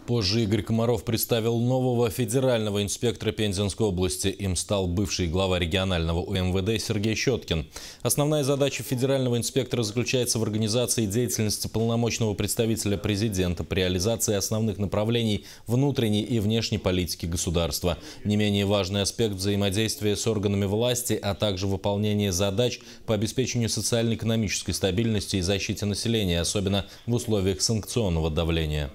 Позже Игорь Комаров представил нового федерального инспектора Пензенской области. Им стал бывший глава регионального УМВД Сергей Щеткин. Основная задача федерального инспектора заключается в организации деятельности полномочного представителя президента при реализации основных направлений внутренней и внешней политики государства. Не менее важный аспект взаимодействия с органами власти, а также выполнение задач по обеспечению социально-экономической стабильности и защите населения, особенно в условиях санкционного давления.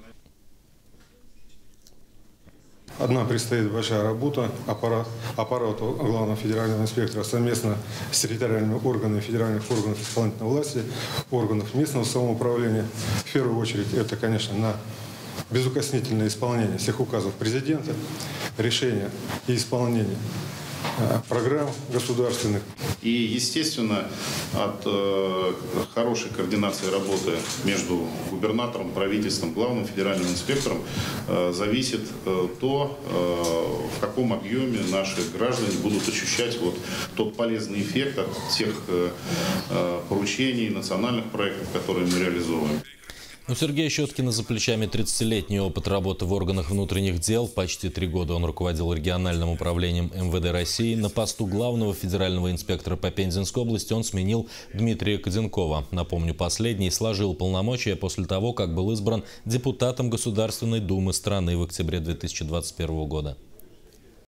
Одна предстоит большая работа аппарату главного федерального инспектора совместно с территориальными органами федеральных органов исполнительной власти, органов местного самоуправления. В первую очередь это, конечно, на безукоснительное исполнение всех указов президента, решения и исполнение программ государственных. И, естественно, от хорошей координации работы между губернатором, правительством, главным федеральным инспектором зависит то, в каком объеме наши граждане будут ощущать тот полезный эффект от тех поручений, национальных проектов, которые мы реализовываем. У Сергея Щеткина за плечами 30-летний опыт работы в органах внутренних дел. Почти 3 года он руководил региональным управлением МВД России. На посту главного федерального инспектора по Пензенской области он сменил Дмитрия Коденкова. Напомню, последний сложил полномочия после того, как был избран депутатом Государственной Думы страны в октябре 2021 года.